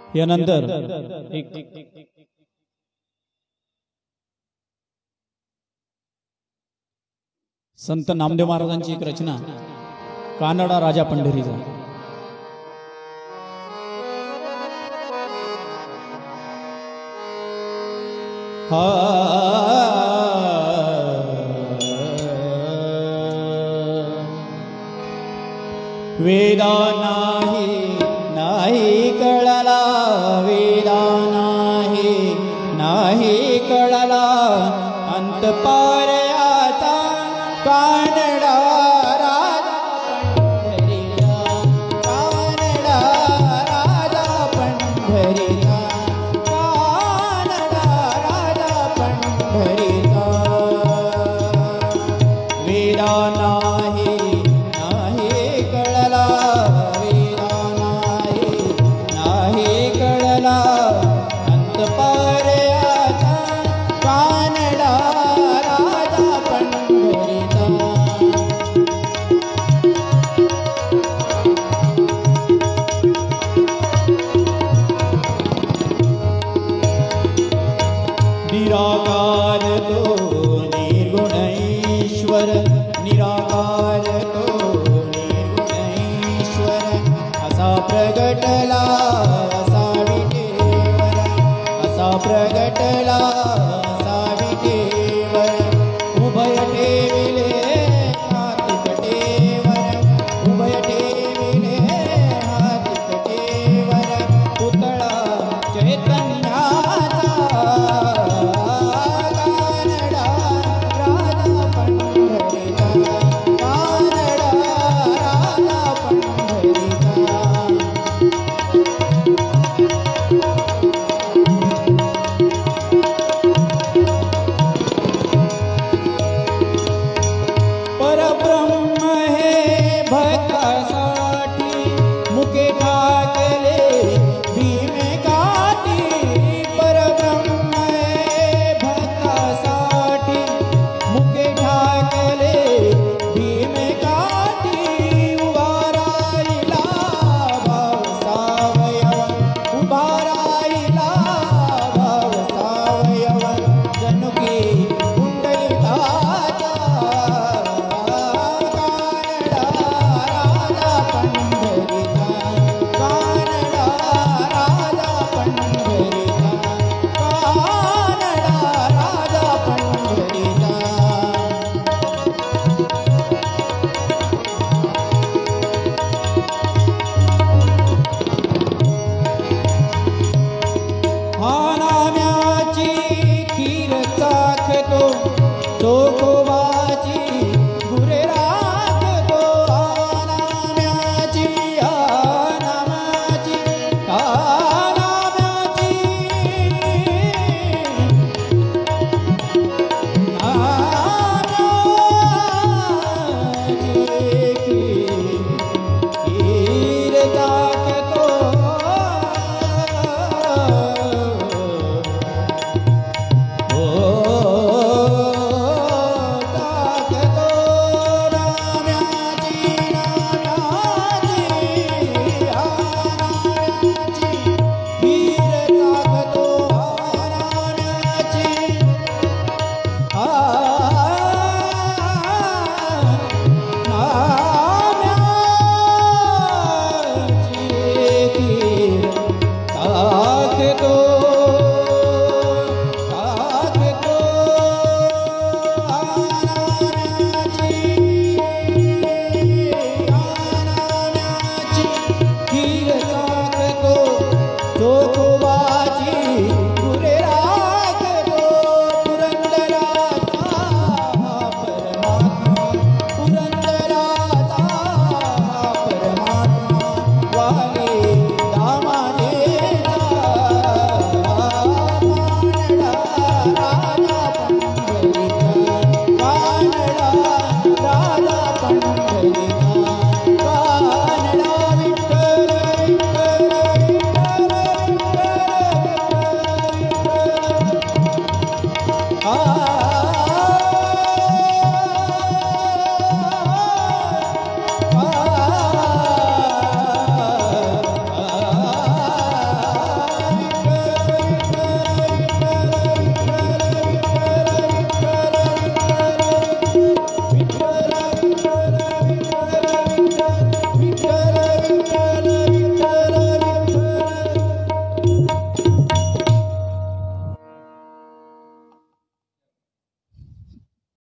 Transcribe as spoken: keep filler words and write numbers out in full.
यानंतर एक संत नामदेव महाराजांची एक रचना कानडा राजा पंढरीचा। हा वेदा नाही नाही कळला, वेदा नाही नाही कळला, अंत पार आता कानडा राजा पंढरीचा, कानडा राजा पंढरीचा, कानडा राजा पंढरीचा। वेदा नाही नाही कळला, वेदा नाही नाही कळला, अंत पार आता कानडा राजा पंढरीचा। निराकार तो निर्गुण ईश्वर, निराकार तो निर्गुण ईश्वर, असा प्रगटला असा विठेवर, असा प्रगटला असा विठेवर, उभय ठेविले हाती कटेवर, उभय ठेविले हाती कटेवर, पुतळा चैतन्याचा कानडा राजा पंढरीचा, कानडा राजा पंढरीचा। परब्रह्म हे भक्तासाठी मुके